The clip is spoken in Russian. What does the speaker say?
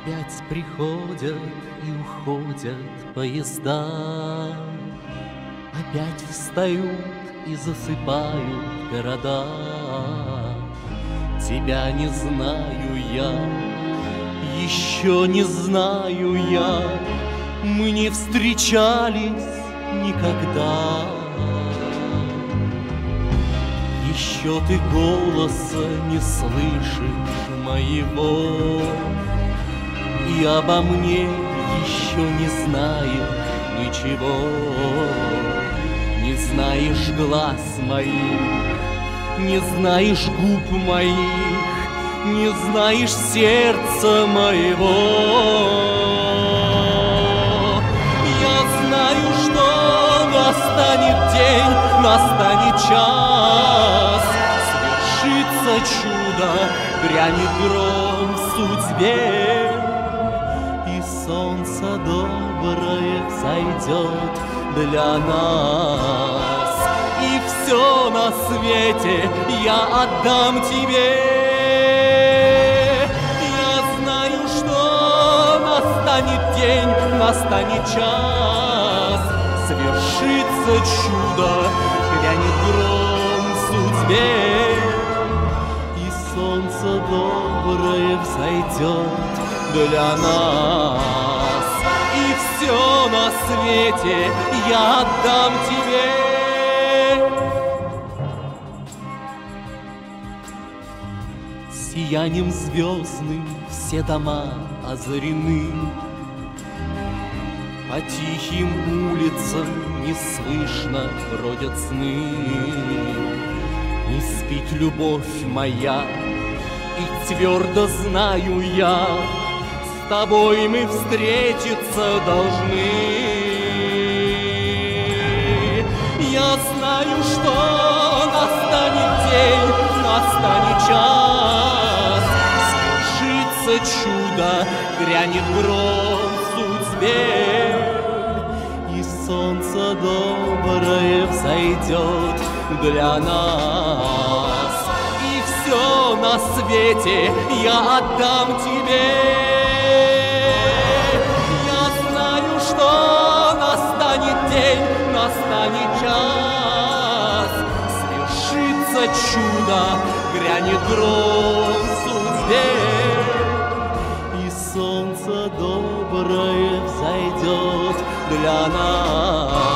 Опять приходят и уходят поезда, опять встают и засыпают города. Тебя не знаю я, еще не знаю я, мы не встречались никогда. Еще ты голоса не слышишь моего, и обо мне еще не знаешь ничего. Не знаешь глаз моих, не знаешь губ моих, не знаешь сердца моего. Я знаю, что настанет день, настанет час, свершится чудо, грянет гром в судьбе, и солнце доброе взойдет для нас, и все на свете я отдам тебе. Я знаю, что настанет день, настанет час, свершится чудо, грянет гром в судьбе, и солнце доброе взойдет для нас, и все на свете я отдам тебе. Сиянием звездным все дома озарены, по тихим улицам неслышно бродят сны. Не спит любовь моя, и твердо знаю я, с тобой мы встретиться должны. Я знаю, что настанет день, настанет час, свершится чудо, грянет гром в судьбе, и солнце доброе взойдет для нас, и все на свете я отдам тебе. Я знаю, что настанет день, настанет час, свершится чудо, грянет гром в судьбе, и солнце доброе взойдет для нас.